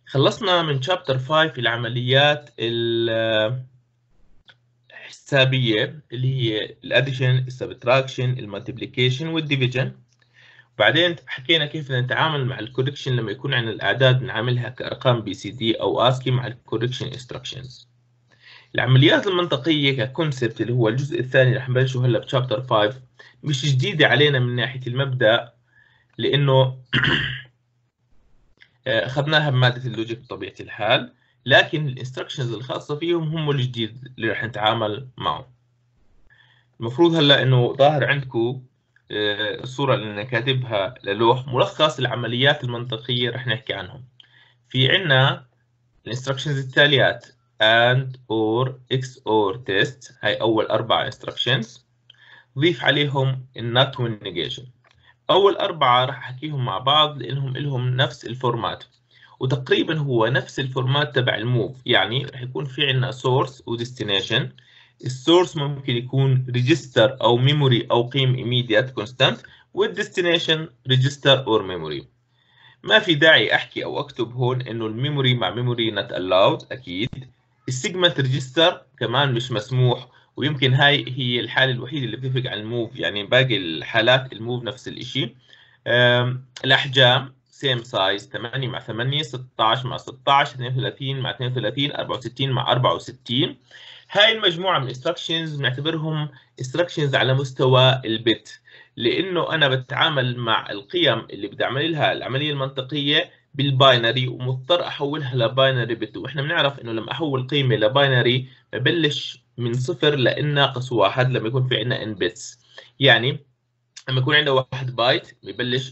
خلصنا من شابتر 5 العمليات الحسابية اللي هي الاديشن، السبتراكشن، المالتيبليكيشن والديفيجن. بعدين حكينا كيف بدنا نتعامل مع الكوركشن لما يكون عندنا الاعداد بنعملها كارقام بي سي دي او اسكي مع الكوركشن انستراكشنز. العمليات المنطقية ككونسبت اللي هو الجزء الثاني رح نبلشه هلا بشابتر 5 مش جديدة علينا من ناحية المبدأ، لأنه أخذناها بمادة اللوجيك بطبيعة الحال، لكن الانستركشنز الخاصة فيهم هم الجديد اللي رح نتعامل معه. المفروض هلا إنه ظاهر عندكم الصورة اللي أنا كاتبها للوح ملخص العمليات المنطقية رح نحكي عنهم. في عنا الانستركشنز التاليات and or XOR test، هاي أول 4 instructions. ضيف عليهم النوت والنيجيشن. أول 4 راح أحكيهم مع بعض لأنهم لهم نفس الفورمات، وتقريبا هو نفس الفورمات تبع الموف. يعني راح يكون في عندنا سورس وديستنيشن. السورس ممكن يكون ريجستر أو ميموري أو قيم immediate constant، والديستنيشن ريجستر أو ميموري. ما في داعي أحكي أو أكتب هون إنه الميموري مع ميموري not allowed. أكيد السيجمنت ريجستر كمان مش مسموح، ويمكن هاي هي الحالة الوحيدة اللي بتفرق عن الموف. يعني باقي الحالات الموف نفس الإشي. الأحجام سيم سايز، 8 مع 8، 16 مع 16، 32 مع 32، 64 مع 64. هاي المجموعة من instructions بنعتبرهم instructions على مستوى البت، لأنه أنا بتعامل مع القيم اللي بدي أعمل لها العملية المنطقية بالباينري، ومضطر أحولها لباينري بت. وإحنا بنعرف إنه لما أحول قيمة لباينري ببلش من 0 لإن ناقص 1 لما يكون في عندنا n bits. يعني لما يكون عندنا 1 بايت ببلش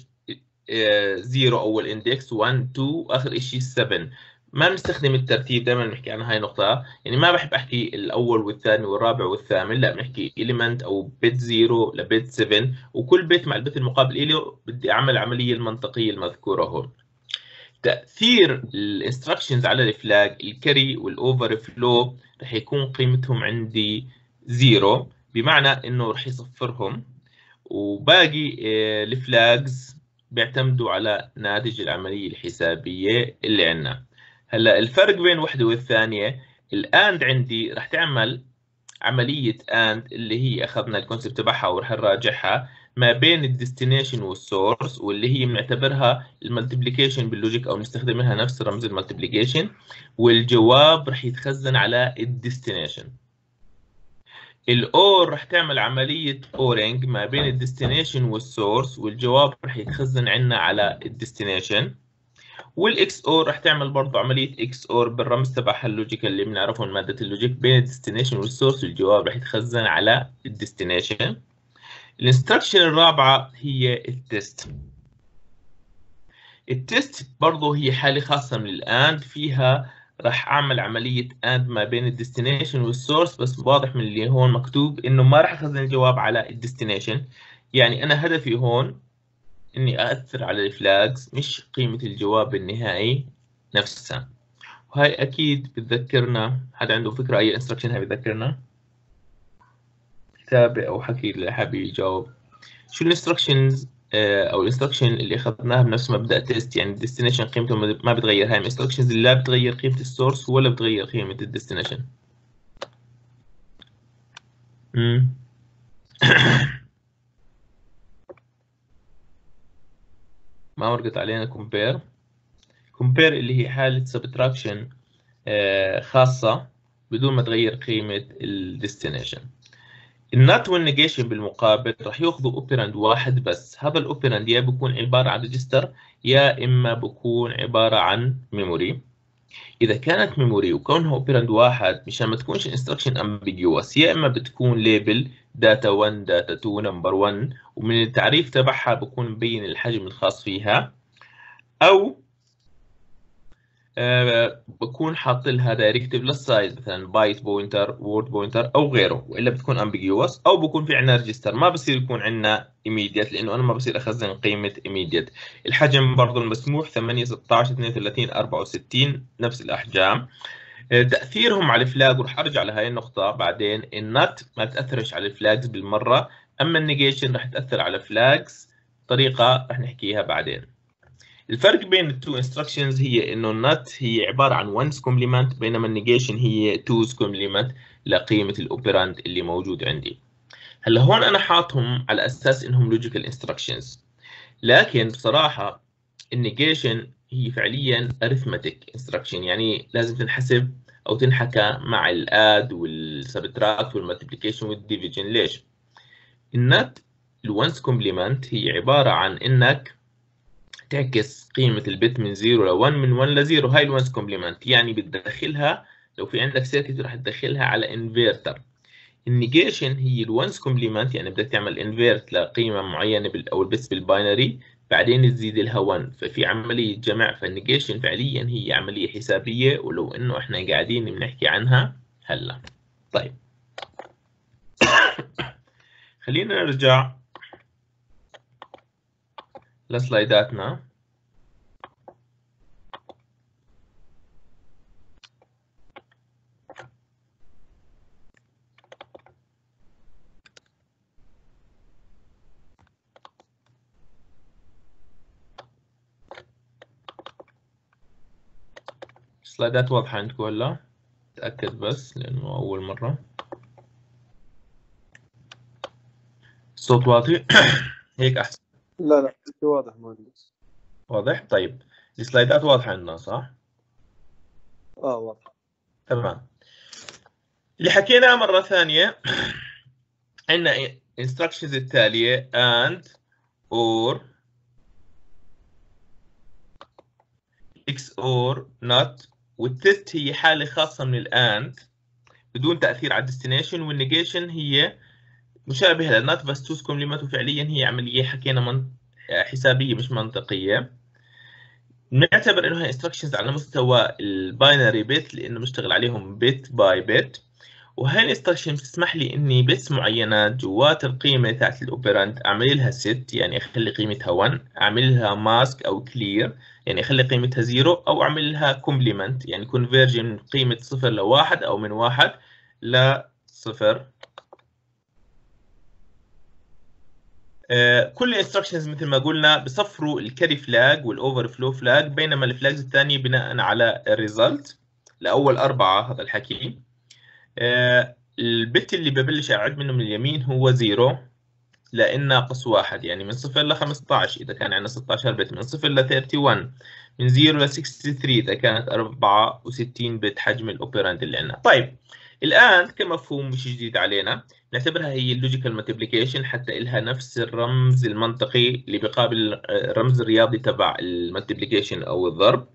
0 أول إندكس، 1 2 آخر إشي 7. ما بنستخدم الترتيب، دائما بنحكي عن هاي نقطة. يعني ما بحب أحكي الأول والثاني والرابع والثامن، لا بنحكي إيليمنت أو بت 0 لبت 7، وكل بت مع البت المقابل له بدي أعمل العملية المنطقية المذكورة هون. تأثير الانستركشنز على الفلاج الكري والأوفر فلو رح يكون قيمتهم عندي 0، بمعنى إنه رح يصفرهم، وباقي الفلاجز بيعتمدوا على ناتج العملية الحسابية اللي عندنا. هلا الفرق بين وحدة والثانية، الآند عندي رح تعمل عملية آند اللي هي أخذنا الكونسبت تبعها ورح نراجعها ما بين الديستنيشن والسورس، واللي هي بنعتبرها المالتيبليكيشن باللوجيك أو نستخدمها نفس رمز المالتيبليكيشن، والجواب رح يتخزن على الديستنيشن. الاور رح تعمل عملية اورينج ما بين الديستنيشن والسورس، والجواب رح يتخزن عنا على الديستنيشن. والاكس اور رح تعمل برضه عملية اكس اور بالرمز تبعها اللوجيكال اللي بنعرفه من مادة اللوجيك بين الديستنيشن والسورس، والجواب رح يتخزن على الديستنيشن. الانستركشن الرابعة هي التست. التست برضه هي حالة خاصة من الآند، فيها راح اعمل عمليه اند ما بين الديستنيشن والسورس، بس واضح من اللي هون مكتوب انه ما راح اخزن الجواب على الديستنيشن. يعني انا هدفي هون اني اثر على الفلاجز مش قيمه الجواب النهائي نفسها. وهي اكيد بتذكرنا، حدا عنده فكره اي انستركشن هاي بتذكرنا؟ كتابه او حكي اللي حابب يجاوب. شو الانستركشنز او الانستركشن اللي اخذناها بنفس مبدا تيست؟ يعني الديستنيشن قيمته ما بتغير. هاي الانستركشنز اللي لا بتغير قيمه السورس ولا بتغير قيمه الديستنيشن. ما ورقت علينا كومبير. كومبير اللي هي حاله سبتراكشن خاصه بدون ما تغير قيمه الديستنيشن. النوت والنيجيشن بالمقابل راح ياخذوا اوبراند واحد بس. هذا الاوبراند يا بكون عباره عن ريجستر يا اما بكون عباره عن ميموري. اذا كانت ميموري وكونها اوبراند واحد، مشان ما تكونش الانستركشن امبيجوس، يا اما بتكون ليبل داتا 1 داتا 2 نمبر 1، ومن التعريف تبعها بكون مبين الحجم الخاص فيها، او بكون حاط لها دايركتيف للسايز مثلا بايت بوينتر وورد بوينتر او غيره، والا بتكون امبيجوس. او بكون في عندنا ريجستر ما بصير يكون عندنا immediate، لانه انا ما بصير اخزن قيمه immediate. الحجم برضه المسموح 8 16 32 64 نفس الاحجام. تاثيرهم على الفلاج، وراح ارجع لهي النقطه بعدين. النت ما تاثرش على الفلاجز بالمره، اما النيجيشن راح تاثر على الفلاجز طريقه راح نحكيها بعدين. الفرق بين التو انستراكشنز هي انه النت هي عباره عن وانز كومبلمنت، بينما النيجيشن هي توز كومبلمنت لقيمه الاوبراند اللي موجود عندي. هلا هون انا حاطهم على اساس انهم لوجيكال انستراكشنز، لكن بصراحه النيجيشن هي فعليا ارثمتيك انستراكشن، يعني لازم تنحسب او تنحكى مع الاد والسبتراكت والمالتيبليكيشن والديفيجن. ليش؟ النت الوانس كومبلمنت هي عباره عن انك تعكس قيمه البت من 0 ل 1، من 1 ل 0. هاي الوانس كومبلمنت يعني بتدخلها، لو في عندك سيركت راح تدخلها على انفيرتر. النيجيشن هي الوانس كومبلمنت، يعني بدك تعمل انفيرت لقيمه معينه او البس بالباينري، بعدين تزيد لها 1، ففي عمليه جمع. فالنيجيشن فعليا هي عمليه حسابيه، ولو انه احنا قاعدين بنحكي عنها هلا. طيب خلينا نرجع لسلايداتنا. سلايدات واضحة عندكم ولا؟ تأكد بس لأنه أول مرة. الصوت واطي؟ هيك أحسن. لا واضح مهندس. واضح؟ طيب السلايدات واضحة عندنا صح؟ واضح. تمام. اللي حكيناه مرة ثانية عندنا instructions التالية and or XOR not، والتست هي حالة خاصة من الأند بدون تأثير على الديستنيشن، والنيجيشن هي مشابهة للنوت بس توز كومبلمنت، وفعليا هي عملية حكينا حسابية مش منطقية. نعتبر انه هي instructions على مستوى الباينري بيت لانه بشتغل عليهم بيت باي بيت، وهي الانستركشن بتسمح لي اني بيتس معينات جوات القيمه تاعت الاوبراند اعمل لها ست، يعني اخلي قيمتها 1، اعمل لها ماسك او كلير يعني اخلي قيمتها 0، او اعمل لها كومبلمنت يعني كونفيرجن من قيمه 0 ل 1 او من 1 ل 0. كل الانستركشنز مثل ما قلنا بصفروا الكاري فلاج والاوفر فلو فلاج، بينما الفلاجز الثانيه بناء على الريزلت. لاول 4 هذا الحكي. البت اللي ببلش اعد منه من اليمين هو 0 لان ناقص 1، يعني من 0 ل 15 اذا كان عندنا 16 بت، من 0 ل 31، من 0 ل 63 اذا كانت 64 بت حجم الاوبراند اللي عندنا. طيب الان كمفهوم مش جديد علينا، نعتبرها هي اللوجيكال مالتيبليكيشن حتى لها نفس الرمز المنطقي اللي بيقابل الرمز الرياضي تبع المالتيبليكيشن او الضرب.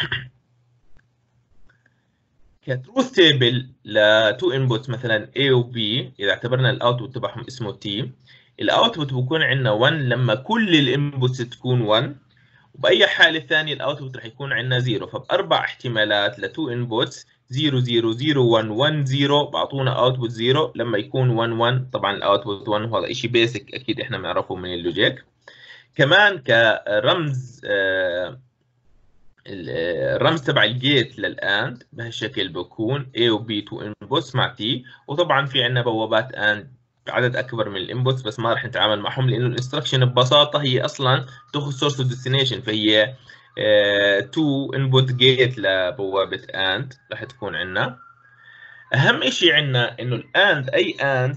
كتروث تيبل لتو انبوتس مثلا A و B، اذا اعتبرنا الاوتبوت تبعهم اسمه T، الاوتبوت بكون عندنا 1 لما كل الانبوتس تكون 1، وباي حاله ثانيه الاوتبوت رح يكون عندنا 0. فباربع احتمالات لتو انبوتس 0 0 0 1 1 0 بعطونا اوتبوت 0 لما يكون 1 1. طبعا الاوتبوت 1 وهذا شيء بيسك اكيد احنا بنعرفه من اللوجيك. كمان كرمز الرمز تبع الجيت للاند بهالشكل بكون A و B تو انبوتس مع T، وطبعا في عندنا بوابات اند عدد اكبر من الانبوتس بس ما راح نتعامل معهم لانه الانستركشن ببساطه هي اصلا تاخذ سورس وديستنيشن، فهي تو انبوت جيت لبوابه اند راح تكون عندنا. اهم شيء عندنا انه الاند اي اند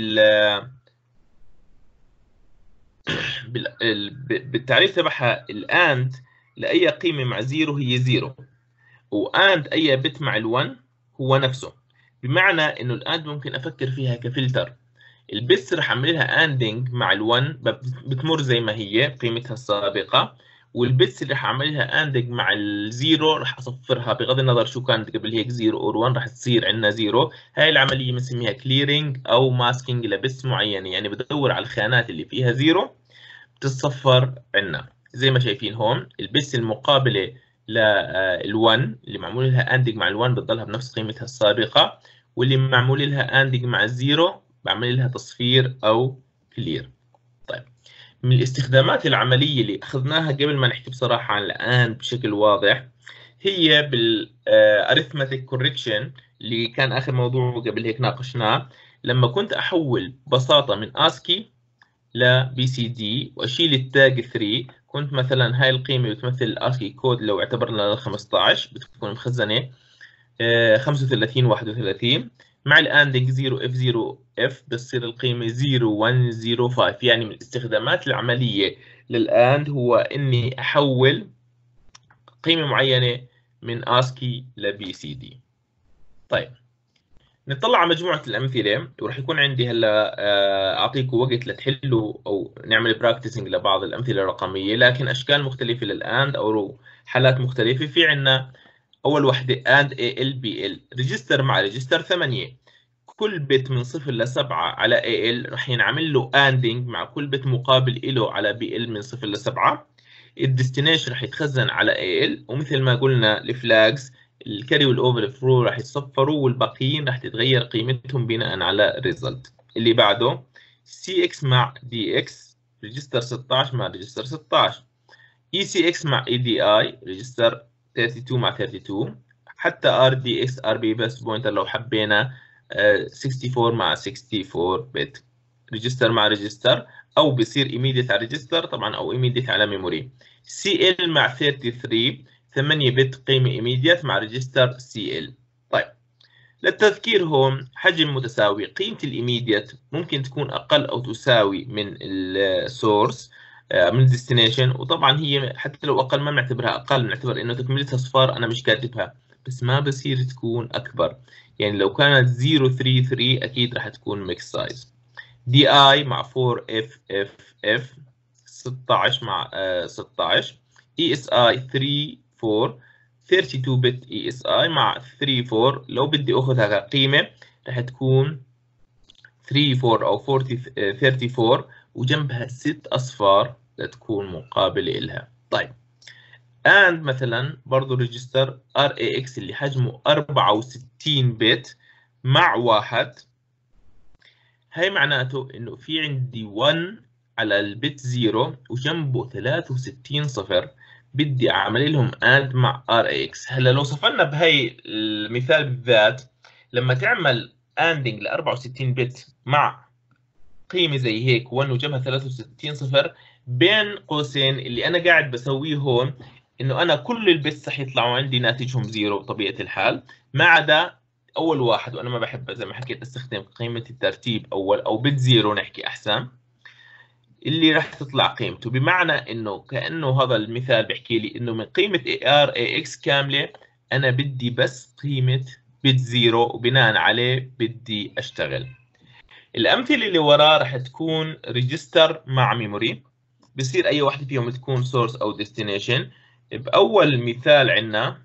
بالتعريف تبعها الاند لاي قيمه مع 0 هي 0، واند اي بت مع ال1 هو نفسه. بمعنى انه الاند ممكن افكر فيها كفلتر، البس رح اعمل لها اندنج مع ال1 بتمر زي ما هي قيمتها السابقه، والبس اللي رح اعمل لها اندنج مع الزيرو رح اصفرها بغض النظر شو كانت قبل هيك 0 اور 1 رح تصير عندنا 0. هاي العمليه بنسميها كليرنج او ماسكينج لبس معينه، يعني بدور على الخانات اللي فيها 0 بتتصفر عندنا. زي ما شايفين هون البس المقابله لل1 اللي معمول لها اندنج مع ال1 بتضلها بنفس قيمتها السابقه، واللي معمول لها اندنج مع الزيرو بعمل لها تصفير او كلير. طيب من الاستخدامات العمليه اللي اخذناها قبل ما نحكي بصراحه عن الاند بشكل واضح هي بالاريثماتيك كوركشن اللي كان اخر موضوع قبل هيك ناقشناه، لما كنت احول ببساطه من اسكي ل BCD واشيل التاج 3 كنت مثلا هاي القيمة بتمثل الاسكي كود لو اعتبرنا 15 بتكون مخزنة 35 31 مع الاندنج 0 اف 0 اف بتصير القيمة 0 1 0 5. يعني من الاستخدامات العملية للاند هو اني احول قيمة معينة من اسكي لبي سي دي. طيب نطلع على مجموعة الأمثلة وراح يكون عندي هلا أعطيكم وقت لتحلوا أو نعمل براكتسنج لبعض الأمثلة الرقمية، لكن أشكال مختلفة للآند أو حالات مختلفة. في عندنا أول وحدة AND AL BL ريجستر مع ريجستر 8. كل بت من 0 ل 7 على AL راح ينعمل له ANDing مع كل بت مقابل له على BL من 0 ل 7. الديستنيشن راح يتخزن على AL، ومثل ما قلنا الفلاجز الكاري والاوفر فلو راح يتصفروا والباقيين راح تتغير قيمتهم بناء على الريزلت. اللي بعده CX مع DX ريجستر 16 مع ريجستر 16. ECX مع EDI ريجستر 32 مع 32. حتى RDX RB بس بوينتر لو حبينا 64 مع 64 بت ريجستر مع ريجستر، او بصير immediate على ريجستر طبعا او immediate على ميموري. CL مع 33 8 بت قيمة immediate مع ريجستر CL. طيب للتذكير هون حجم متساوي، قيمة الإيميديت ممكن تكون أقل أو تساوي من السورس من الديستنيشن، وطبعا هي حتى لو أقل ما بنعتبرها أقل، بنعتبر إنه تكملتها صفار أنا مش كاتبها، بس ما بصير تكون أكبر. يعني لو كانت 033 أكيد راح تكون ميكس سايز. دي اي مع 4 اف اف اف 16 مع 16. اي اس اي 3 4 32 بت اي اس اي مع 3 4. لو بدي اخذها كقيمه رح تكون 3 4 او 40 34 وجنبها 6 اصفار لتكون مقابله لها. طيب and مثلا برضه ريجستر ار اي اكس اللي حجمه 64 بت مع 1. هاي معناته انه في عندي 1 على البت 0 وجنبه 63 صفر، بدي اعمل لهم اند مع ار اكس. هلا لو صفنا بهي المثال بالذات، لما تعمل اندنج ل 64 بت مع قيمه زي هيك 1 وجنبها 63 صفر، بين قوسين اللي انا قاعد بسويه هون انه انا كل البتس رح يطلعوا عندي ناتجهم زيرو بطبيعه الحال ما عدا اول واحد، وانا ما بحب زي ما حكيت استخدم قيمه الترتيب اول او بت زيرو نحكي احسن، اللي راح تطلع قيمته. بمعنى انه كانه هذا المثال بيحكي لي انه من قيمه ار اي اكس كامله انا بدي بس قيمه بت زيرو وبناء عليه بدي اشتغل. الامثله اللي وراه راح تكون ريجستر مع ميموري، بصير اي واحده فيهم تكون سورس او ديستنيشن. باول مثال عندنا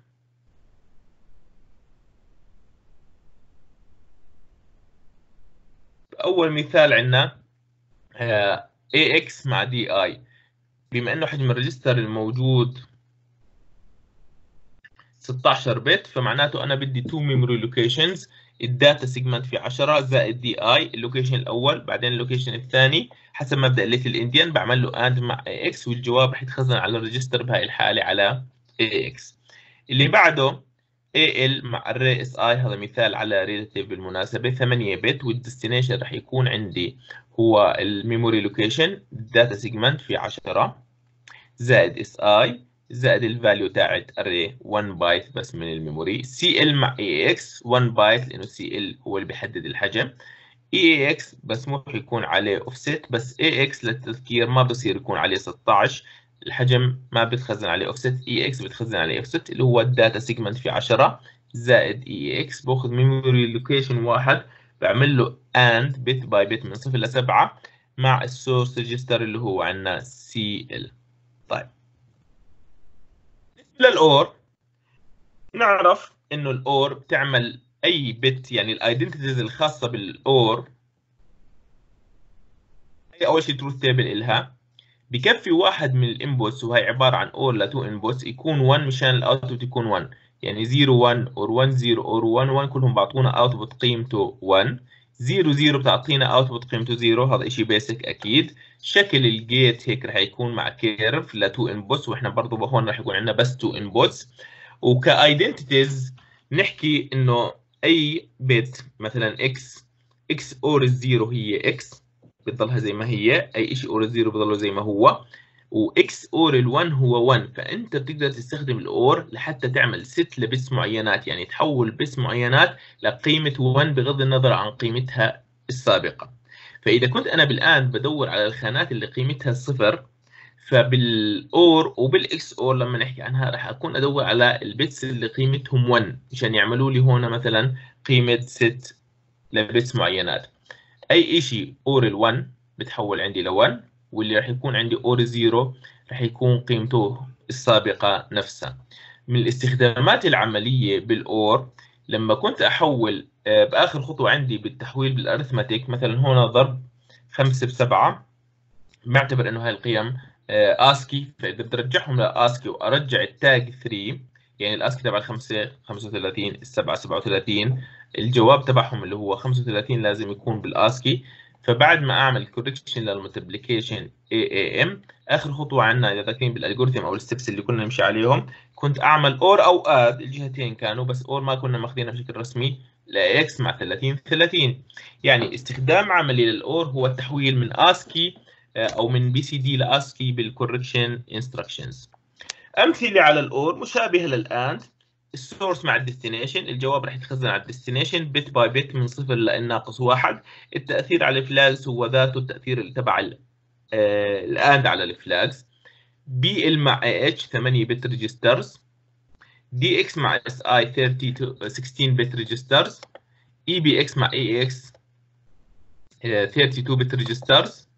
AX مع DI. بما انه حجم الريجستر الموجود 16 بت، فمعناته انا بدي 2 ميموري لوكيشنز. الداتا سيجمنت في 10 زائد دي اي اللوكيشن الاول بعدين اللوكيشن الثاني حسب مبدا ليتل انديان، بعمل له اند مع اي اكس والجواب رح يتخزن على الريجستر بهاي الحاله على اي اكس. اللي بعده AL مع array SI، هذا مثال على ريلاتيف بالمناسبة 8 بت، والديستنيشن رح يكون عندي هو الميموري لوكيشن الداتا سيجمنت في 10 زائد SI زائد الفاليو تاعت array 1 بايت بس من الميموري. CL مع AX 1 بايت لأنه CL هو اللي بيحدد الحجم. EAX مسموح يكون عليه offset، بس AX للتذكير ما بصير يكون عليه 16 الحجم ما بتخزن عليه offset. EX بتخزن عليه offset اللي هو الداتا سيجمنت في 10 زائد EX. باخذ ميموري لوكيشن واحد بعمل له AND بت باي بت من 0 ل 7 مع السورس ريجستر اللي هو عندنا CL. طيب للأور نعرف إنه الأور بتعمل أي بت، يعني الايدنتيتيز الخاصة بالأور هي أول شيء تروث تيبل إلها، بكفي واحد من الانبوتس وهي عبارة عن اور لتو انبوتس يكون 1 مشان الاوتبوت يكون 1، يعني 0 1 اور 1 0 اور 1 1 كلهم بعطونا اوتبوت قيمته 1. 0 0 بتعطينا اوتبوت قيمته 0، هذا شيء بيسك اكيد. شكل الجيت هيك رح يكون مع كيرف لتو انبوتس، واحنا برضه هون رح يكون عندنا بس 2 انبوتس. وكايدنتيتيز نحكي انه اي بت مثلا اكس اور الزيرو هي اكس بتضلها زي ما هي، اي شيء اور الزيرو بضله زي ما هو. واكس اور ال1 هو 1، فانت بتقدر تستخدم الاور لحتى تعمل ست لبس معينات، يعني تحول بس معينات لقيمه 1 بغض النظر عن قيمتها السابقه. فاذا كنت انا بالان بدور على الخانات اللي قيمتها صفر، فبالاور وبالاكس اور لما نحكي عنها راح اكون ادور على البيتس اللي قيمتهم 1 عشان يعملوا لي هون مثلا قيمه ست لبس معينات. اي شيء اور ال1 بتحول عندي ل1، واللي راح يكون عندي اور 0 راح يكون قيمته السابقه نفسها. من الاستخدامات العمليه بالاور لما كنت احول باخر خطوه عندي بالتحويل بالارثماتيك، مثلا هون ضرب 5 ب7، بعتبر انه هاي القيم اسكي، فاذا بدي ارجعهم لاسكي وارجع التاج 3، يعني الاسكي تبع الخمسه 35، السبعه 37، الجواب تبعهم اللي هو 35 لازم يكون بالاسكي. فبعد ما اعمل كوركشن للملتبليكيشن ام، اخر خطوه عندنا اذا ذاكرين بالالجوريثم او الستبس اللي كنا نمشي عليهم، كنت اعمل اور او اد، الجهتين كانوا، بس اور ما كنا ماخذينها بشكل رسمي، لاكس مع 30 30. يعني استخدام عملي للاور هو التحويل من اسكي او من بي سي دي لاسكي بالكوركشن انستراكشنز. امثله على الاور مشابهه للاند. السورس مع الديستنيشن، الجواب راح يتخزن على الديستنيشن بت باي بت من صفر لان ناقص واحد. التاثير على الفلاجز هو ذاته التاثير تبع الاند على الفلاجز. بي ال مع اي اتش 8 بت ريجسترز. دي اكس مع اس اي 16 بت ريجسترز. اي بي اكس مع اي اكس 32 بت ريجسترز.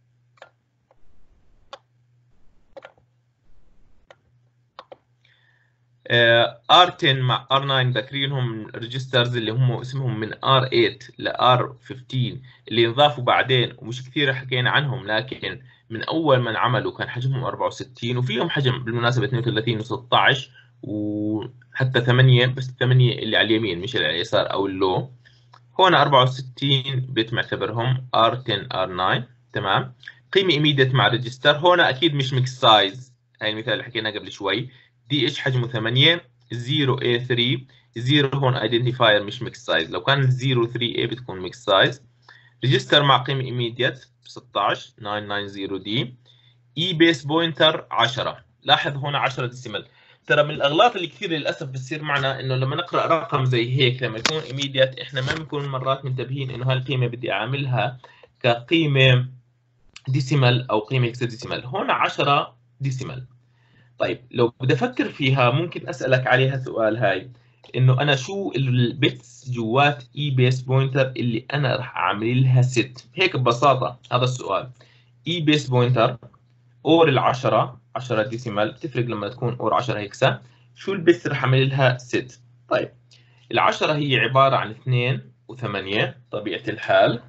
R10 مع R9 ذاكرينهم ريجسترز اللي هم اسمهم من R8 ل R15 اللي انضافوا بعدين ومش كثير حكينا عنهم، لكن من اول ما انعملوا كان حجمهم 64، وفيهم حجم بالمناسبه 32 و16 وحتى 8، بس 8 اللي على اليمين مش اللي على اليسار او اللو. هون 64 بت معتبرهم R10 R9. تمام. قيمه immediate مع ريجستر، هون اكيد مش ميكس سايز، هاي المثال اللي حكيناه قبل شوي. دي اتش حجمه 8، 0A3، 0 هون ايدنتيفاير مش ميكس سايز، لو كان 03A بتكون ميكس سايز. ريجستر مع قيمه immediate 16 990 دي. اي بيس بوينتر 10، لاحظ هون 10 ديسيمال. ترى من الاغلاط اللي كثير للاسف بتصير معنا انه لما نقرا رقم زي هيك لما يكون immediate احنا ما بنكون مرات منتبهين انه هالقيمه بدي اعملها كقيمه ديسيمال او قيمه هكساديسيمال. هون 10 ديسيمال. طيب لو بدي افكر فيها ممكن اسالك عليها سؤال، هاي انه انا شو البيتس جوات اي بيس بوينتر اللي انا راح اعمل لها ست، هيك ببساطه هذا السؤال. اي بيس بوينتر اور ال10 10 ديسيمال، بتفرق لما تكون اور 10 هكسا، شو البيتس راح اعمل لها ست. طيب ال10 هي عباره عن 2 و8 طبيعه الحال،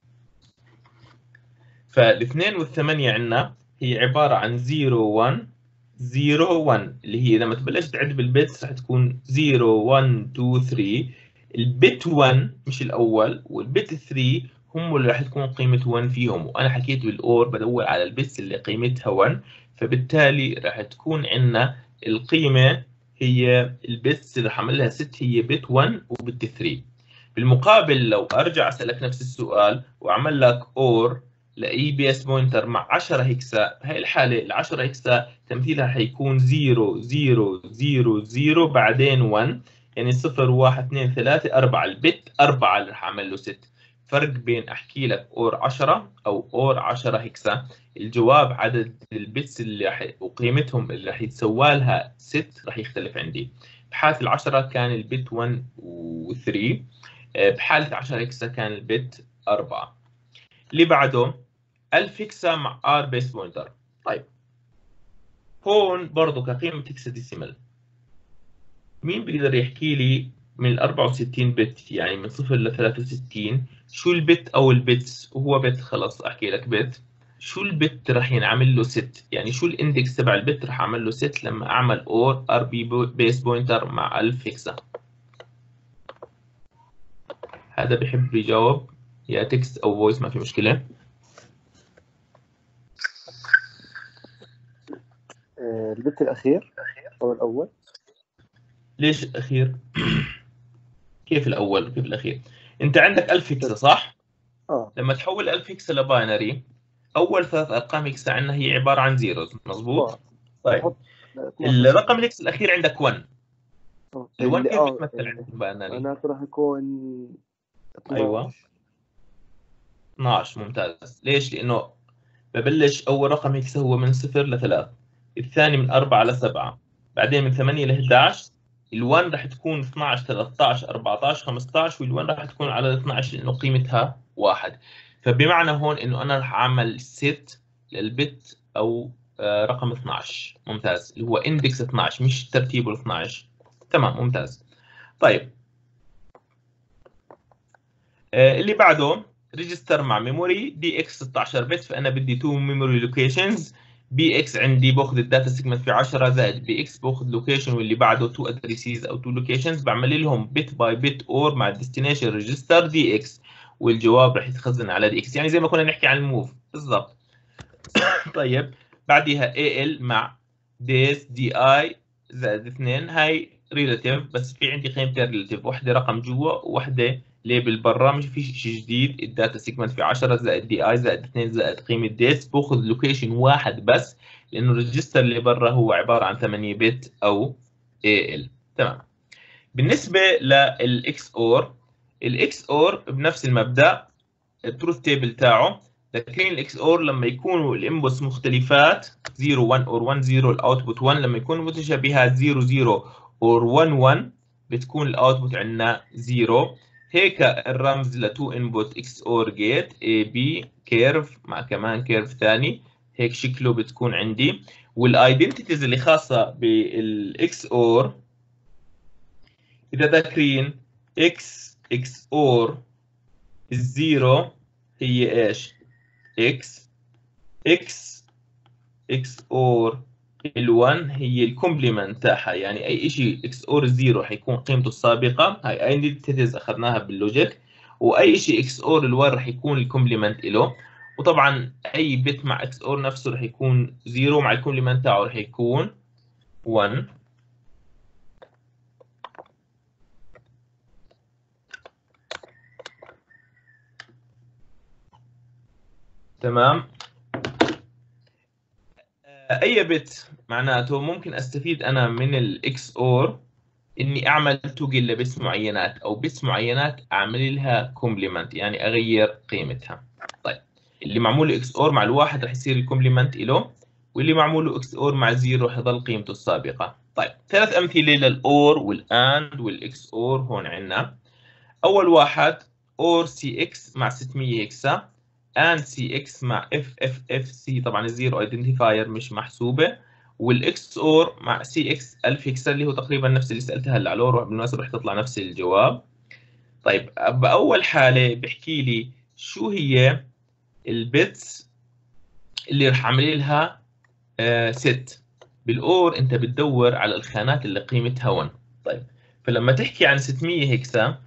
فالاثنين والثمانية عندنا هي عبارة عن 0 1 0 1، اللي هي لما تبلش تعد بالبيتس راح تكون 0 1 2 3. البت 1 مش الأول والبت 3 هم اللي راح تكون قيمة 1 فيهم، وأنا حكيت بالأور بدور على البيتس اللي قيمتها 1، فبالتالي راح تكون عندنا القيمة هي البيتس اللي حملها 6 هي بت 1 وبت 3. بالمقابل لو أرجع أسألك نفس السؤال وأعمل لك أور لاي بي اس بوينتر مع 10 هكسا، بهي الحاله ال 10 هكسا تمثيلها حيكون 0 0 0 0 بعدين 1، يعني 0 1 2 3 4، البت 4 اللي راح اعمل له 6. فرق بين احكي لك اور 10 او اور 10 هكسا، الجواب عدد البيتس اللي وقيمتهم اللي راح يتسوى لها 6 راح يختلف عندي. بحالة ال10 كان البت 1 و3، بحالة 10 هكسا كان البت 4. اللي بعده 1000 هكسا مع ار بيس بوينتر. طيب هون برضه كقيمة هكساديسيمال، مين بيقدر يحكي لي من ال 64 بت يعني من 0 ل 63 شو البت او البتس؟ وهو بت خلص احكي لك بت، شو البت راح ينعمل له ست؟ يعني شو الاندكس تبع البت راح اعمل له ست لما اعمل اور ار بي بيس بوينتر مع 1000 هكسا؟ هذا بحب يجاوب يا تكست او فويس ما في مشكلة. البت الأخير أو الأول؟ ليش الأخير؟ كيف الأول وكيف الأخير؟ أنت عندك 1000 هكسا صح؟ آه لما تحول 1000 هكسا لباينري اول ثلاث ارقام هيكسا عندنا هي عباره عن زيروز، مظبوط؟ طيب بحط الرقم الاكس الاخير عندك 1. ال1 كيف بتمثل اللي عندك بقى ناني؟ معناته راح يكون 12. ايوه 12. ممتاز. ليش؟ لانه ببلش اول رقم هيكسا هو من 0 ل 3، الثاني من 4 ل 7، بعدين من 8 ل 11. ال1 راح تكون 12 13 14 15، وال1 راح تكون على 12 لانه قيمتها 1. فبمعنى هون انه انا راح اعمل ست للبت او رقم 12. ممتاز، اللي هو اندكس 12 مش ترتيبه 12. تمام ممتاز. طيب اللي بعده ريجستر مع ميموري دي اكس 16 بت، فانا بدي 2 ميموري لوكيشنز. بي اكس عندي باخذ الداتا سيجمنت في 10 زائد بي اكس باخذ لوكيشن واللي بعده 2 ادريسيز او 2 لوكيشنز، بعمل لهم بت باي بت اور مع الديستنيشن ريجستر دي اكس، والجواب راح يتخزن على دي اكس، يعني زي ما كنا نحكي عن الموف بالضبط. طيب بعديها اي ال مع ديس دي اي زائد 2، هاي ريلاتيف بس في عندي قيمتين ريلاتيف، وحده رقم جوا وحده ليبل برا، مش في شيء جديد. الداتا سيجمنت في 10 زائد دي اي زائد 2 زائد قيمه ديس، باخذ لوكيشن واحد بس لانه الريجستر اللي برا هو عباره عن 8 بت او اي ال. تمام. بالنسبه للاكس اور، الاكس اور بنفس المبدا، التروث تيبل تاعه ذاكرين الاكس اور لما يكونوا الانبوتس مختلفات 0 1 اور 1 0 الاوتبوت 1، لما يكونوا متشابهات 0 0 اور 1 1 بتكون الاوتبوت عندنا 0. هيك الرمز ل 2 انبوت اكس اور جيت اي بي كيرف مع كمان كيرف ثاني، هيك شكله بتكون عندي. والايدنتيتيز اللي خاصه بالاكس اور اذا ذاكرين اكس اكس اور الزيرو هي ايش؟ اكس اكس اكس اور ال1 هي الكومبلمنت تاعها، يعني اي شيء اكس اور الزيرو حيكون قيمته السابقه، هاي ايدنتيتيز اخذناها باللوجيك، واي شيء اكس اور ال1 راح يكون الكومبلمنت له. وطبعا اي بت مع اكس اور نفسه راح يكون 0 مع الكومبلمنت تاعه راح يكون 1. تمام. اي بت معناته ممكن استفيد انا من الاكس اور اني اعمل توجل لبس معينات، او بس معينات اعمل لها كومبلمنت يعني اغير قيمتها. طيب اللي معمول له اكس اور مع الواحد راح يصير الكومبلمنت له، واللي معمول له اكس اور مع الزيرو راح يضل قيمته السابقه. طيب ثلاث امثله للاور والاند والاكس اور هون عندنا. اول واحد اور سي اكس مع 600 هكسا and سي اكس مع اف اف اف سي، طبعا الزيرو ايدنتيفاير مش محسوبه، والاكس اور مع سي اكس 1000 هكسا اللي هو تقريبا نفس اللي سالتها هلا على بالمناسبه رح تطلع نفس الجواب. طيب باول حاله بحكي لي شو هي البيتس اللي رح اعمل لها ست. بالاور انت بتدور على الخانات اللي قيمتها 1. طيب فلما تحكي عن 600 هكسا،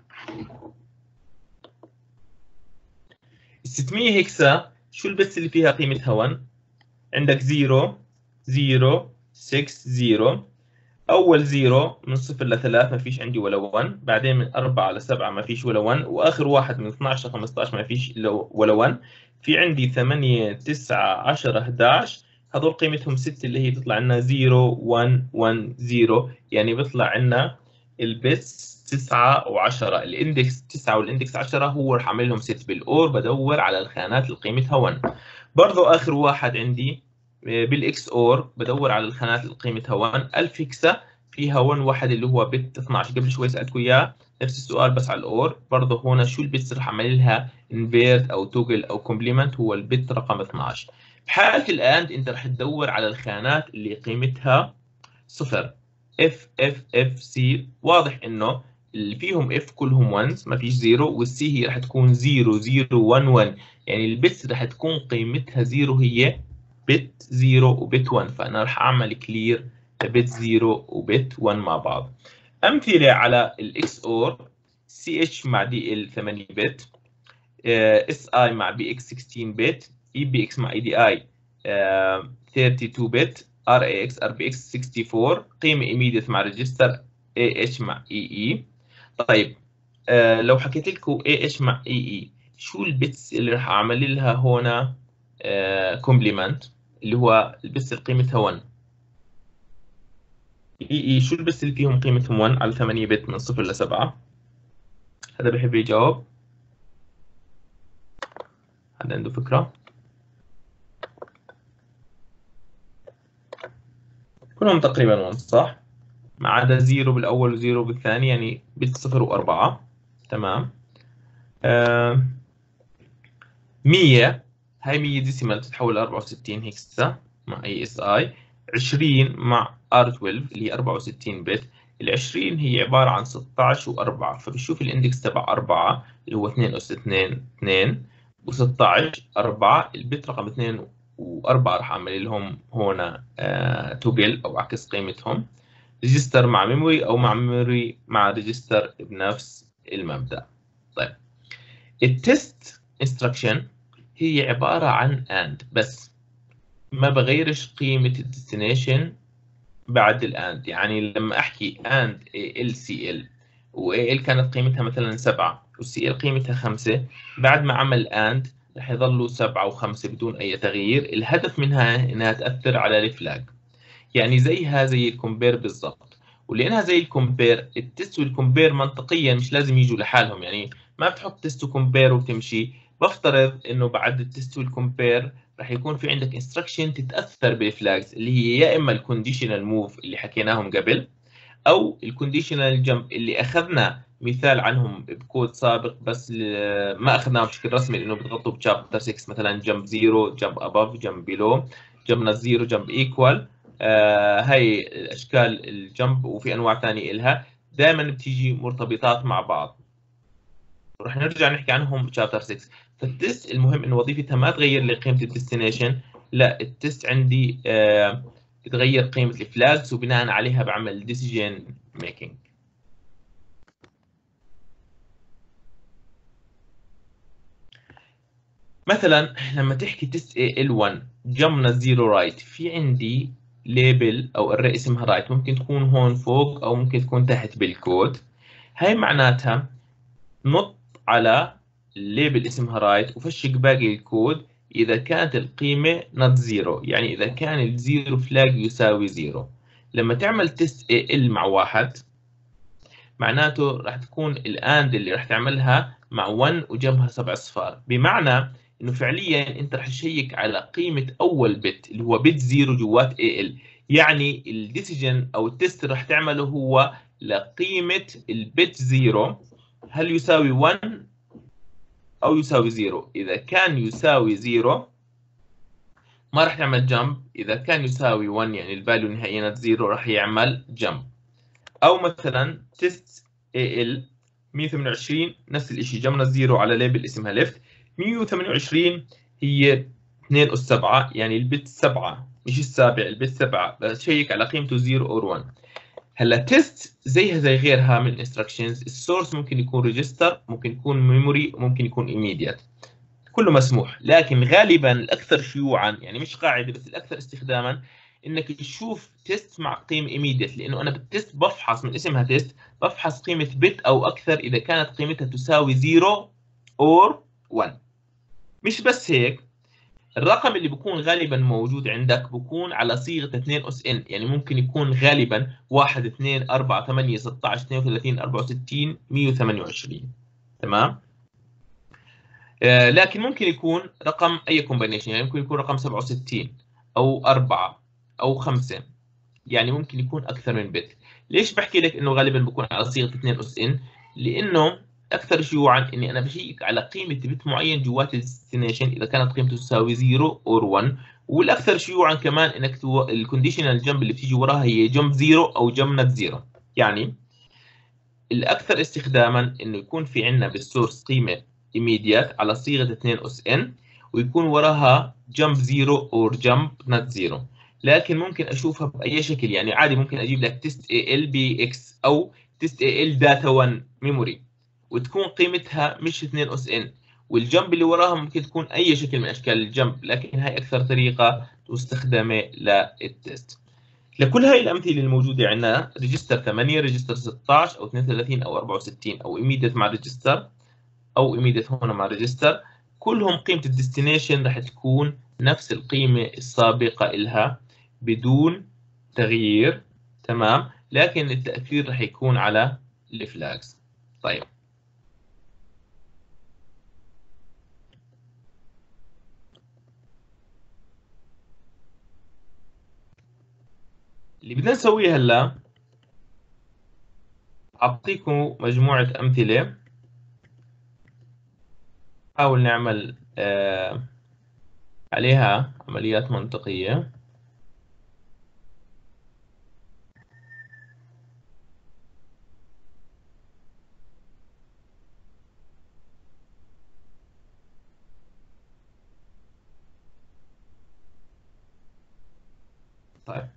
ال 600 هكسا شو البيتس اللي فيها قيمتها 1؟ عندك 0 0 6 0. اول 0 من 0 ل 3 ما فيش عندي ولا 1، بعدين من 4 ل 7 ما فيش ولا 1، واخر واحد من 12 ل 15 ما فيش ولا 1. في عندي 8 9 10 11 هذول قيمتهم 6 اللي هي بتطلع لنا 0 1 1 0، يعني بيطلع عندنا البيتس 9 و10. الاندكس 9 والاندكس 10 هو راح اعمل لهم ست بالاور، بدور على الخانات اللي قيمتها 1. برضه اخر واحد عندي بالاكس اور بدور على الخانات اللي قيمتها 1. 1000 هكسا فيها 1 واحد اللي هو بت 12، قبل شوي سالتكم اياه نفس السؤال بس على الاور. برضه هون شو البيتس راح اعمل لها انفيرت او توجل او كومبلمنت؟ هو البت رقم 12. بحاله الاند انت راح تدور على الخانات اللي قيمتها 0. اف اف اف سي واضح انه اللي فيهم اف كلهم 1 ما فيش 0، والسي هي راح تكون 0 0 1 1، يعني البيتس راح تكون قيمتها 0 هي بت 0 وبت 1، فانا راح اعمل كلير بت 0 وبت 1 مع بعض. امثله على الاكس اور: سي اتش مع دي ال 8 بت، اس اي مع بي اكس 16 بت، اي بي اكس مع اي دي اي 32 بت، ار اي اكس ار بي اكس 64، قيمه ايميديت مع ريجستر اي اتش مع اي اي. طيب لو حكيت لكم اي اتش مع اي اي، شو البيتس اللي راح اعمل لها هون كومبليمنت اللي هو البس اللي قيمتها 1. شو البس اللي فيهم قيمتهم 1 على 8 بت من 0 ل 7؟ هذا بحب يجاوب؟ هذا عنده فكرة؟ كلهم تقريبا 1 صح؟ ما عدا 0 بالأول و0 بالثاني، يعني بت 0 و4. تمام. 100 هاي 100 ديسيمال تتحول ل 64 هكسا مع اي اس اي. 20 مع ار 12 اللي هي 64 بت. ال 20 هي عبارة عن 16 و4، فبشوف الاندكس تبع 4 اللي هو 2 أس 2 2 و16 4. البت رقم 2 و4 راح اعمل لهم هون توجل او عكس قيمتهم. ريجستر مع ميموري او مع ميموري مع ريجستر بنفس المبدأ. طيب التست انستراكشن هي عبارة عن AND بس، ما بغيرش قيمة الديستنيشن بعد الAND. يعني لما أحكي AND ALCL وAL كانت قيمتها مثلا 7 والCL قيمتها 5، بعد ما عمل AND رح يظلوا 7 و5 بدون أي تغيير. الهدف منها إنها تأثر على الفلاج، يعني زيها زي الكومبير بالضبط. ولأنها زي الكومبير، التست والكومبير منطقيا مش لازم يجوا لحالهم، يعني ما بتحط تست وكومبير وبتمشي. بفترض انه بعد التست والكومبير رح يكون في عندك انستراكشن تتاثر بالفلاجز اللي هي يا اما الكونديشنال موف اللي حكيناهم قبل، او الكونديشنال جمب اللي اخذنا مثال عنهم بكود سابق بس ما اخذناهم بشكل رسمي لانه بتغطوا بشابتر 6، مثلا جمب 0، جمب اباف، جمب بيلو، جمب نوت 0، جمب ايكوال. هاي اشكال الجمب وفي انواع ثانيه الها دائما بتيجي مرتبطات مع بعض، ورح نرجع نحكي عنهم بشابتر 6. فالتست المهم انه وظيفتها ما تغير لي قيمه الديستنيشن، لا التست عندي بتغير قيمه الفلاجز وبناء عليها بعمل ديسيجن ميكينج. مثلا لما تحكي تست ال1 جمنا 0 رايت، في عندي ليبل او اري اسمها رايت، ممكن تكون هون فوق او ممكن تكون تحت بالكود. هاي معناتها نط على الليبل اسمها رايت وفشق باقي الكود إذا كانت القيمة not zero، يعني إذا كان الزيرو فلاج يساوي زيرو. لما تعمل تيست ال مع واحد معناته راح تكون الآند اللي راح تعملها مع 1 وجنبها 7 صفار، بمعنى إنه فعليا أنت راح تشيك على قيمة أول بت اللي هو بت زيرو جوات ال. يعني الديسيجن أو التيست راح تعمله هو لقيمة البت زيرو هل يساوي 1 أو يساوي 0. إذا كان يساوي 0 ما راح يعمل جمب، إذا كان يساوي 1 يعني الفاليو النهائية 0 راح يعمل جمب. أو مثلا تيست AL 128 نفس الشيء، جمنا 0 على ليبل اسمها ليفت. 128 هي 2 أس 7 يعني البت 7 مش السابع، البت 7 بشيك على قيمته 0 أو 1. هلا تيست زيها زي غيرها من الانستراكشنز، السورس ممكن يكون ريجستر، ممكن يكون ميموري، ممكن يكون ايميديات، كله مسموح. لكن غالبا الاكثر شيوعا، يعني مش قاعده بس الاكثر استخداما، انك تشوف تيست مع قيمه ايميديت، لانه انا بالتيست بفحص من اسمها تيست، بفحص قيمه بت او اكثر اذا كانت قيمتها تساوي 0 اور 1. مش بس هيك، الرقم اللي بيكون غالبا موجود عندك بيكون على صيغه 2 اس ان، يعني ممكن يكون غالبا 1 2 4 8 16 32 64 128. تمام. لكن ممكن يكون رقم اي كومبينيشن، يعني ممكن يكون رقم 67 او 4 او 5، يعني ممكن يكون اكثر من بت. ليش بحكي لك انه غالبا بيكون على صيغه 2 اس ان؟ لانه اكثر شيوعا اني انا بشيك على قيمه بت معين جوات الديستنيشن اذا كانت قيمته تساوي 0 اور 1. والاكثر شيوعا كمان انك الكونديشنال جمب اللي بتيجي وراها هي جمب 0 او جمب نت 0. يعني الاكثر استخداما انه يكون في عندنا بالسورس قيمه immediate على صيغه 2 اس ان ويكون وراها جمب 0 او جمب نت 0. لكن ممكن اشوفها باي شكل، يعني عادي ممكن اجيب لك تيست ال بي اكس او تيست ال داتا 1 ميموري وتكون قيمتها مش 2 اس ان، والجمب اللي وراها ممكن تكون اي شكل من اشكال الجمب، لكن هاي اكثر طريقه مستخدمه للتست. لكل هاي الامثله الموجوده عندنا ريجستر 8، ريجستر 16 او 32 او 64 او immediate مع ريجستر او immediate هون مع ريجستر، كلهم قيمه الديستنيشن راح تكون نفس القيمة السابقة إلها بدون تغيير. تمام، لكن التأثير رح يكون على الفلاجز. طيب، اللي بدنا نسويه هلا، أعطيكم مجموعة أمثلة، نحاول نعمل عليها عمليات منطقية. طيب،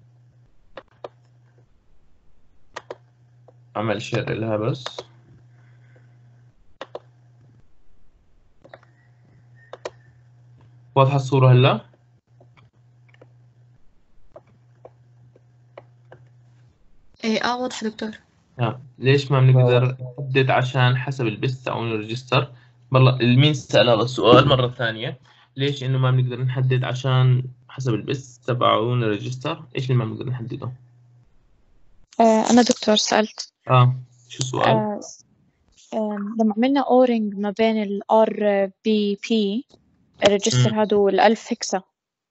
عمل شير لها بس. واضحة الصورة هلا؟ ايه واضحة دكتور. ليش ما بنقدر نحدد عشان حسب البث او الريجستر؟ والله مين سأل هذا السؤال مرة ثانية؟ ليش انه ما بنقدر نحدد عشان حسب البث تبعون الريجستر؟ ايش اللي ما بنقدر نحدده؟ أنا دكتور سألت. شو السؤال؟ لما عملنا أورينج ما بين ال RBP الريجستر هذا وال1000 هكسا،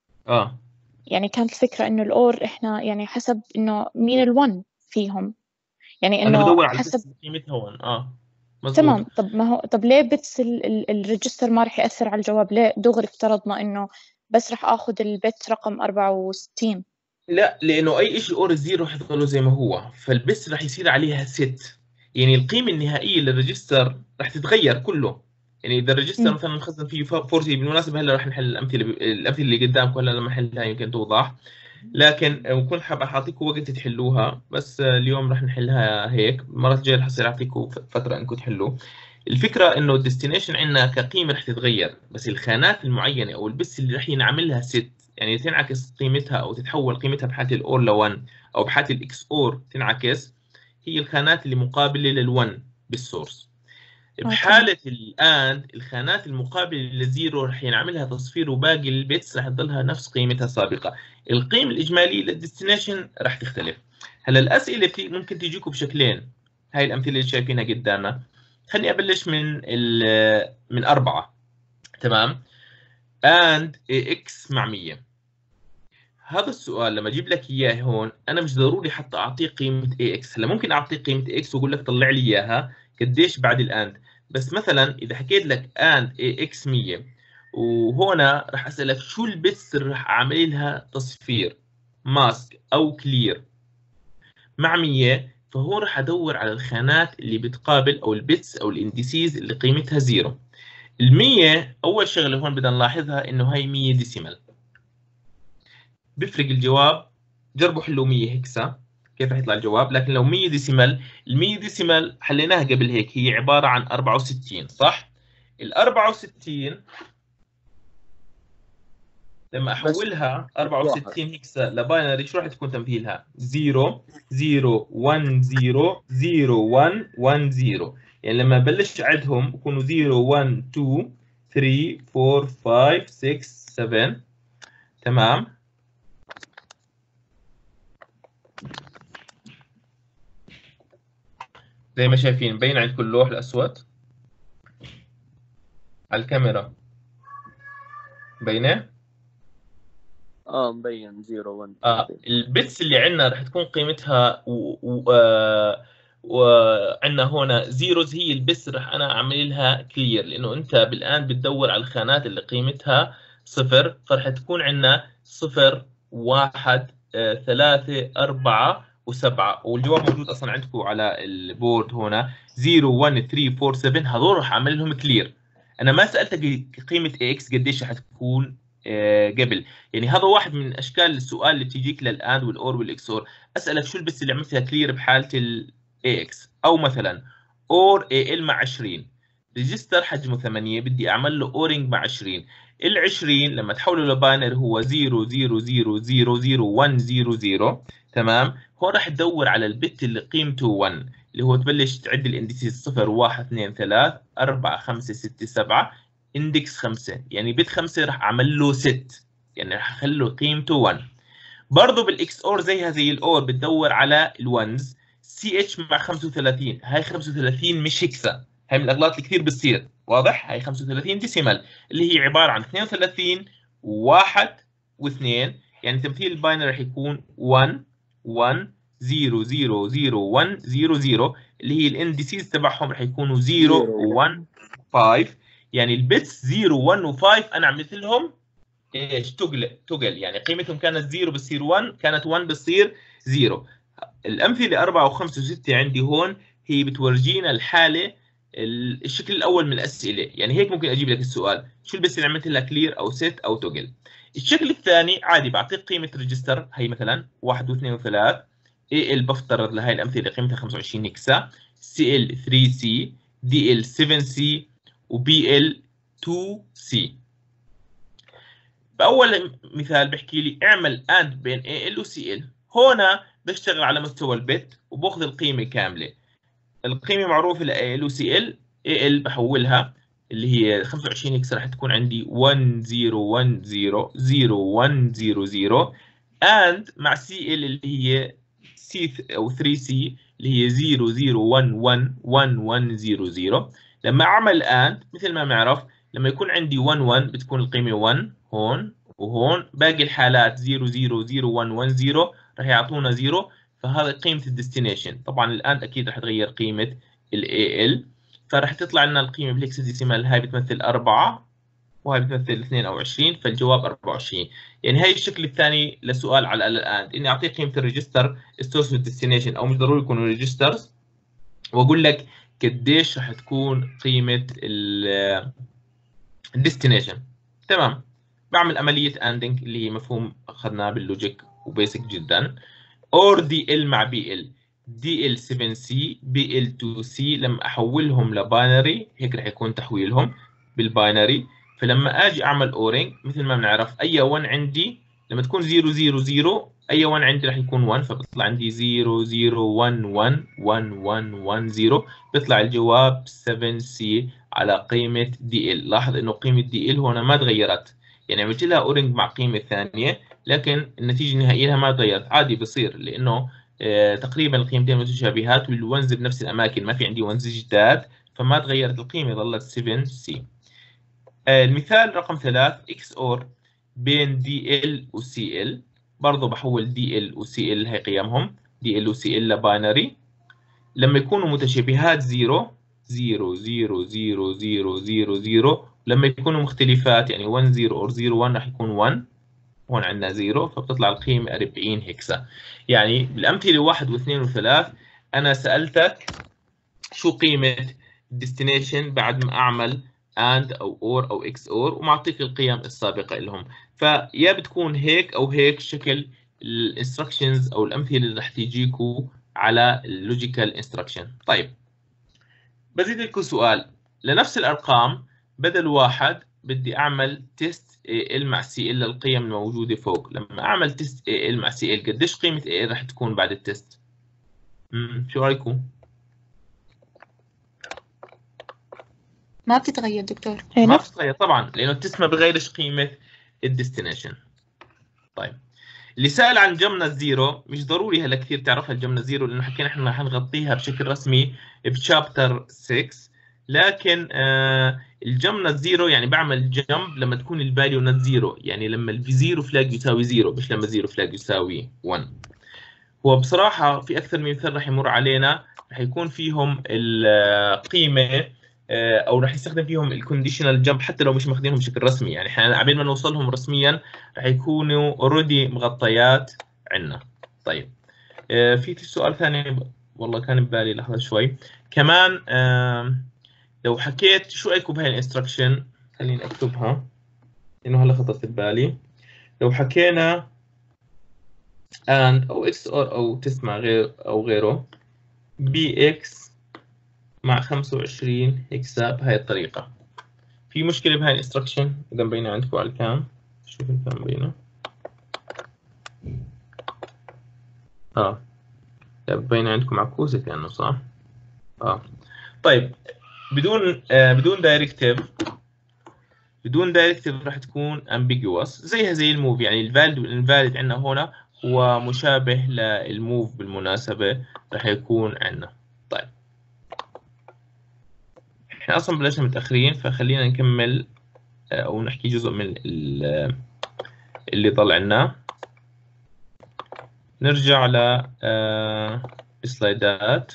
يعني كانت الفكرة إنه الأور إحنا يعني حسب إنه مين ال1 فيهم، يعني أنا بدور إنه على حسب قيمتها هون. مزبوط. تمام. طب ما هو ليه بتس الريجستر ما رح يأثر على الجواب؟ ليه دغري افترضنا إنه بس رح آخذ البت رقم 64؟ لا، لأنه أي شيء أور الزيرو رح يضل زي ما هو، فالبس رح يصير عليها ست، يعني القيمة النهائية للريجستر رح تتغير كله. يعني إذا الريجستر مثلا مخزن فيه 40، بالمناسبة هلا رح نحل الأمثلة اللي قدامكم هلا، لما نحلها يمكن توضح، لكن وكنت حاب أعطيكم وقت تحلوها، بس اليوم رح نحلها هيك. المرة الجاية رح أصير أعطيكم فترة إنكم تحلوا. الفكرة إنه الديستنيشن عندنا كقيمة رح تتغير، بس الخانات المعينة أو البس اللي رح ينعملها ست، يعني تنعكس قيمتها أو تتحول قيمتها بحالة الأور ل1 أو بحالة الإكس أور تنعكس، هي الخانات اللي مقابلة لل1 بالسورس. بحالة الآند الخانات المقابلة للزيرو رح ينعملها تصفير، وباقي البيتس رح تضلها نفس قيمتها السابقة. القيمة الإجمالية للديستنيشن رح تختلف. هلا الأسئلة ممكن تجيكم بشكلين، هاي الأمثلة اللي شايفينها قدامنا. خليني أبلش من 4. تمام، and x مع 100. هذا السؤال لما اجيب لك اياه هون، انا مش ضروري حتى اعطيه قيمه ax. هلا ممكن اعطيه قيمه x واقول لك طلع لي اياها قديش بعد الاند. بس مثلا اذا حكيت لك and ax 100، وهنا راح اسالك شو البتس اللي راح اعمل لها تصفير، ماسك او كلير مع 100، فهو راح ادور على الخانات اللي بتقابل او البتس او الانديسيز اللي قيمتها 0. ال100 اول شغله هون بدنا نلاحظها انه هي 100 ديسيمال. بيفرق الجواب، جربوا حلوا 100 هكسا كيف رح يطلع الجواب. لكن لو 100 ديسيمال، ال100 ديسيمال حليناها قبل هيك، هي عباره عن 64 صح؟ ال 64 لما احولها 64 هكسا لباينري شو رح تكون تمثيلها؟ 0 0 1 0 0 1 1 0. يعني لما بلش اعدهم بكونوا 0 1 2 3 4 5 6 7. تمام، زي ما شايفين مبين عندكم اللوح الأسود على الكاميرا، مبينة؟ مبين 0 1. البيتس اللي عندنا رح تكون قيمتها وعندنا هنا زيروز، هي البيتس رح أنا أعمل لها كلير، لأنه أنت بالآن بتدور على الخانات اللي قيمتها 0، فرح تكون عندنا 0 1 3 4 و7، والجواب موجود أصلا عندكم على البورد هنا 0 1 3 4 7. هذول رح أعمل لهم كلير. أنا ما سألتك قيمة x قديش رح تكون قبل. يعني هذا واحد من اشكال السؤال اللي بتجيك للاند والاور والاكسور، اسالك شو البس اللي عملتها كلير بحاله الاي اكس، او مثلا اور اي ال مع 20 ريجستر حجمه 8 بدي اعمل له اورنج مع 20. ال 20 لما تحوله لباينر هو 0 0 0 0 0 1 0 0. تمام، هون راح تدور على البت اللي قيمته 1، اللي هو تبلش تعد الاندكسز 0 1 2 3 4 5 6 7، اندكس 5، يعني بت 5 راح اعمل له ست. يعني راح اخلي قيمته 1. برضه بالاكس اور زيها زي الاور بتدور على الونز. سي اتش مع 35، هاي 35 مش هكسا، هاي من الاغلاط اللي كثير بتصير، واضح؟ هاي 35 ديسيمال اللي هي عباره عن 32 و1 و2، يعني تمثيل الباينري راح يكون 1 1 0 0 0 1 0 0، اللي هي الانديسيز تبعهم راح يكونوا 0 و1 5. يعني البيتس 0 1 و5 انا عملت لهم ايش؟ تقل، يعني قيمتهم كانت 0 بتصير 1، كانت 1 بتصير 0. الامثله 4 و5 و6 عندي هون هي بتورجينا الحاله الشكل الاول من الاسئله، يعني هيك ممكن اجيب لك السؤال شو البس اللي عملت لها كلير او ست او توجل. الشكل الثاني عادي بعطيك قيمه ريجستر، هي مثلا 1 و2 و3، اي ال بفترض لهي الامثله قيمتها 25 هكسا، سي ال 3 سي، دي ال 7 سي، وبي ال 2 سي. باول مثال بحكي لي اعمل اند بين AL و CL، هنا بشتغل على مستوى البت وباخذ القيمه كامله. القيمه معروفه ل AL و CL، AL بحولها اللي هي 25 هكس راح تكون عندي 1 0 1 0 0 1 0 0، اند مع CL اللي هي C او 3C اللي هي 0 0 1 1 1 1 0 0. لما اعمل اند مثل ما بنعرف لما يكون عندي 1 1 بتكون القيمه 1 هون وهون، باقي الحالات 0 0 0 1 1 0 راح يعطونا 0، فهذا قيمه الديستنيشن. طبعا الان اكيد راح تغير قيمه ال فراح تطلع لنا القيمه بالهكساديسيمال، هاي بتمثل 4 وهاي بتمثل 22، فالجواب 24. يعني هاي الشكل الثاني لسؤال على الان، اني اعطيك قيمه الريجستر السورس والديستنيشن، او مش ضروري يكونوا ريجسترز، واقول لك قديش راح تكون قيمه الديستنيشن. تمام، بعمل عمليه اندنج اللي هي مفهوم اخذناه باللوجيك وبيسك جدا. اور دي ال مع بي ال، دي ال 7 سي بي ال 2 سي، لما احولهم لباينري هيك رح يكون تحويلهم بالباينري. فلما اجي اعمل اورينج مثل ما بنعرف اي 1 عندي لما تكون 0 0 0 اي 1 عندي رح يكون 1، فبطلع عندي 0 0 1 1 1 1 1 0، بيطلع الجواب 7 سي على قيمه دي ال. لاحظ انه قيمه دي ال هون ما تغيرت، يعني عملت لها اورينج مع قيمه ثانيه لكن النتيجه النهائيه لها ما تغيرت، عادي بصير لانه تقريبا القيمتين متشابهات والونز بنفس الاماكن، ما في عندي ونز جداد، فما تغيرت القيمه ظلت 7 سي. المثال رقم 3 اكس اور بين دي ال وسي ال، برضه بحول دي ال وسي ال هي قيمهم دي ال وسي ال لباينري. لما يكونوا متشابهات 0 0 0 0 0 0 0، لما يكونوا مختلفات يعني 1 0 اور 0 1 راح يكون 1، هون عندنا 0 فبتطلع القيمة 40 هكسا. يعني بالأمثلة 1 و2 و3 أنا سألتك شو قيمة الديستنيشن بعد ما أعمل AND أو OR أو XOR ومعطيك القيم السابقة لهم، فيا بتكون هيك أو هيك شكل الانستركشنز أو الأمثلة اللي رح تيجيكوا على اللوجيكال انستركشن. طيب بزيد لكم سؤال، لنفس الأرقام بدل 1 بدي أعمل تيست AL مع CL للقيم الموجودة فوق. لما أعمل تيست AL مع CL قديش قيمة AL راح تكون بعد التيست؟ شو رأيكم؟ ما بتتغير دكتور. ما بتتغير طبعا لأنه التيست ما بغيرش قيمة الديستنيشن. طيب اللي سأل عن جمنا الزيرو مش ضروري هلا كثير تعرفها الجمنا الزيرو لأنه حكينا احنا حنغطيها بشكل رسمي بشابتر 6، لكن الجمنا الزيرو يعني بعمل جمب لما تكون الفاليو نوت زيرو، يعني لما الزيرو فلاج يساوي زيرو مش لما زيرو فلاج يساوي 1. هو بصراحة في أكثر من مثال راح يمر علينا راح يكون فيهم القيمة أو راح يستخدم فيهم الكونديشنال جمب حتى لو مش ماخذينهم بشكل رسمي، يعني احنا عبين ما نوصلهم رسميا راح يكونوا اوريدي مغطيات عندنا. طيب في سؤال ثاني والله كان ببالي لحظة شوي كمان. لو حكيت شو رايكم بهاي الانستركشن، خليني اكتبها لانه هلا خطرت ببالي. لو حكينا and او اكس او تست مع غير او غيره بي اكس مع 25 هكسا بهاي الطريقه، في مشكله بهاي الانستركشن اذا مبينه عندكم على الكام؟ شوف الكام مبينه مبينه عندكم معكوسه كانه صح؟ طيب بدون دايركتيف بدون دايركتيف راح تكون ambiguous زيها زي الموف. يعني الفاليد والانفاليد عندنا هنا هو مشابه للموف بالمناسبة راح يكون عندنا. طيب احنا اصلا بلشنا متأخرين فخلينا نكمل او نحكي جزء من اللي طلعناه. نرجع ل سلايدات.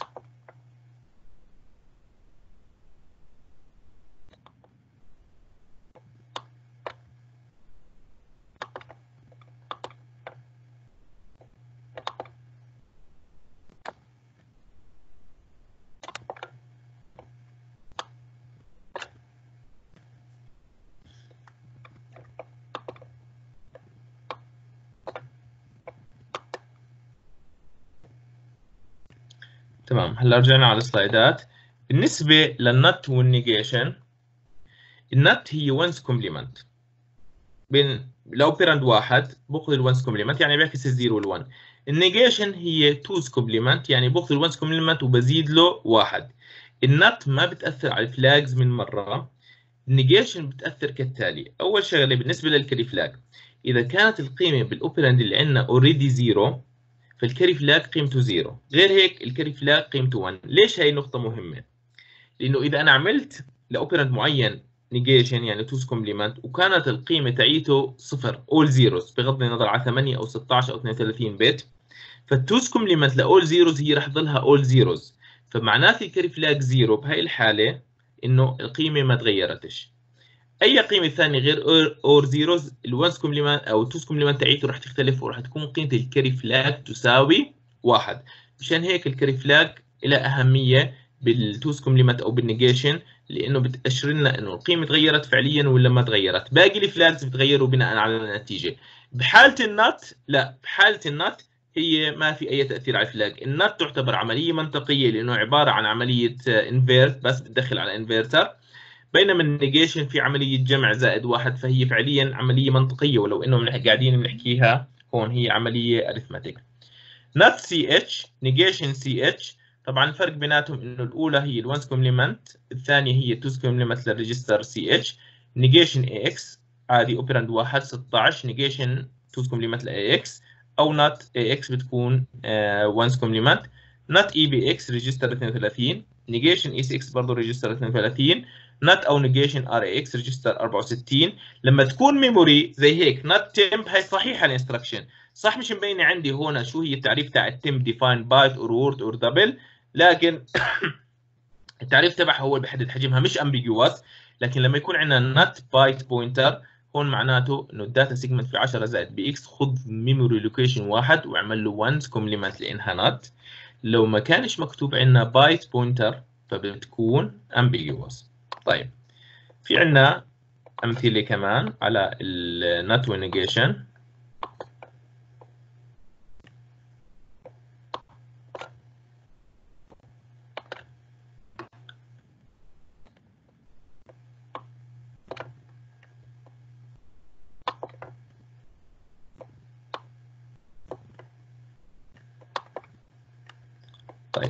تمام، هلا رجعنا على السلايدات. بالنسبة للنت والنيجيشن، النت هي وانس كومبليمنت بين الاوبيراند واحد باخذ الونس كومبليمنت يعني بيعكس الزيرو والون. النيجيشن هي توز كومبليمنت يعني باخذ الونس كومبليمنت وبزيد له واحد. النت ما بتأثر على الفلاجز من مرة. النيجيشن بتأثر كالتالي. أول شغلة بالنسبة للكاري فلاج، إذا كانت القيمة بالأوبيراند اللي عندنا اوريدي زيرو فالكاري فلاج قيمته زيرو، غير هيك الكاري فلاج قيمته 1. ليش هاي النقطة مهمة؟ لأنه إذا أنا عملت لأوبيراند معين نيجيشن يعني توز كومبليمنت وكانت القيمة تعيته صفر all zeros بغض النظر على 8 أو 16 أو 32 بت، فالتوز كومبليمنت لأول زيروز هي راح تظلها all zeros، فمعناته الكاري فلاج زيرو بهاي الحالة إنه القيمة ما تغيرتش. اي قيمه ثانيه غير اور زيروز الونس كومبليمنت او التوز كومبليمنت تاعيته راح تختلف وراح تكون قيمه الكاري فلاج تساوي واحد. مشان هيك الكاري فلاج لها اهميه بالتوز كومبليمنت او بالنيجيشن، لانه بتاشر لنا انه القيمه تغيرت فعليا ولا ما تغيرت. باقي الفلاجز بتغيروا بناء على النتيجه. بحاله النت لا، بحاله النت هي ما في اي تاثير على الفلاج. النت تعتبر عمليه منطقيه لانه عباره عن عمليه انفيرت، بس بتدخل على انفيرتر، بينما النيجيشن في عملية جمع زائد واحد، فهي فعليا عملية منطقية ولو انه قاعدين بنحكيها هون هي عملية اريثماتيك. نت سي اتش نيجيشن سي اتش، طبعا الفرق بيناتهم انه الاولى هي الونس كومبليمنت، الثانية هي التوز كومبليمنت للريجستر سي اتش. نيجيشن اي اكس عادي اوبراند واحد 16، نيجيشن توز كومبليمنت لاي اكس، او نت اي اكس بتكون ونس كومبليمنت. نت اي بي اكس ريجستر 32، نيجيشن اي سي اكس برضه ريجستر 32، نت او نيجيشن ار اي اكس ريجستر 64. لما تكون ميموري زي هيك نت تمب هي صحيحه الانستركشن صح، مش مبينه عندي هون شو هي التعريف تاع التمب ديفاين بايت اور وورد اور دبل، لكن التعريف تبعها هو اللي بحدد حجمها مش امبيجوس. لكن لما يكون عندنا نت بايت بوينتر هون معناته انه الداتا سيجمنت في 10 زائد بي اكس خذ ميموري لوكيشن واحد واعمل له 1 كومبليمنت لانها نت. لو ما كانش مكتوب عندنا بايت بوينتر فبتكون امبيجوس. طيب في عندنا أمثلة كمان على النت ونيجيشن. طيب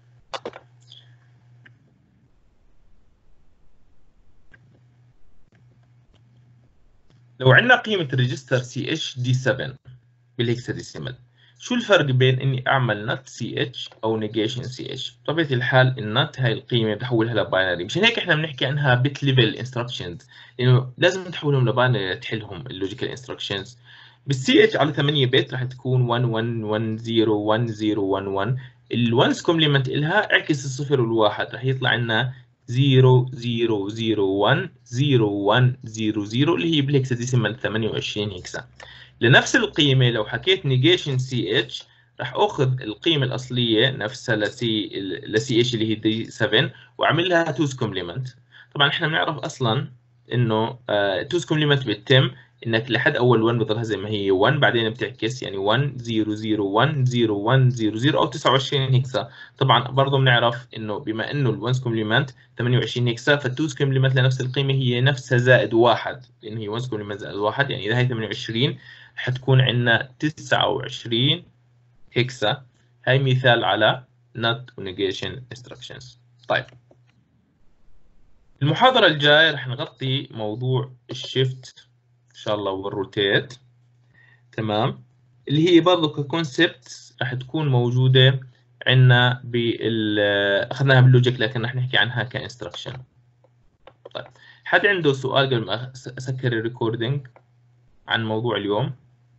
لو عندنا قيمة الريجستر سي اتش دي 7 بالهكساديسيمال، شو الفرق بين اني اعمل نت سي اتش او نيجيشن سي اتش؟ بطبيعة الحال النت هاي القيمة بحولها لباينري، مشان هيك احنا بنحكي عنها بت ليفل انستركشنز، لانه لازم تحولهم لباينري تحلهم اللوجيكال انستركشنز. بالسي اتش على 8 بت راح تكون 1 1 1 0 1 0 1 1. الونس كومبليمنت لها اعكس الصفر والواحد راح يطلع لنا 0 0 0 1 0 1 0 0 اللي هي بالهكساديسيمال 28 هكسا. لنفس القيمة لو حكيت نيجيشن سي اتش راح اخذ القيمة الأصلية نفسها لسي اتش اللي هي دي 7 واعمل لها توز كومبليمنت. طبعا احنا بنعرف اصلا انه توز كومبليمنت بتتم انك لحد اول 1 بتضلها زي ما هي 1 بعدين بتعكس يعني 1 0 0 1 0 1 0 0 او 29 هكسا. طبعا برضه بنعرف انه بما انه الونس كومبليمنت 28 هكسا فالتوز كومبليمنت لنفس القيمة هي نفسها زائد واحد، لان هي ونس كومبليمنت زائد واحد يعني اذا هي 28 حتكون عندنا 29 هكسا. هاي مثال على NOT ونيجيشن instructions. طيب المحاضرة الجاية رح نغطي موضوع الشيفت إن شاء الله والروتيت، تمام، اللي هي برضه ككونسبت رح تكون موجودة عندنا أخذناها باللوجيك، لكن رح نحكي عنها كإنستركشن. طيب، حد عنده سؤال قبل ما أسكر الريكوردينج عن موضوع اليوم؟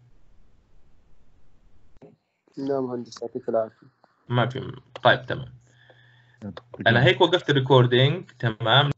لا مهندس، يعطيك العافية. ما في. طيب تمام، أنا هيك وقفت الريكوردينج، تمام.